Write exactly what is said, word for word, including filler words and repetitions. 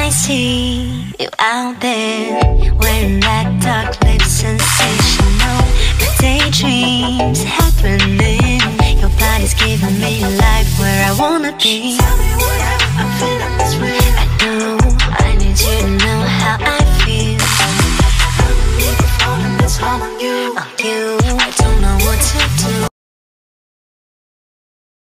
I see you out there, wearing that dark lip, sensational. My daydreams happening. Your body's giving me life where I wanna be. Tell me what I'm feeling this way. I know I need you to know how I feel. I believe you're falling, it's all on you. On you.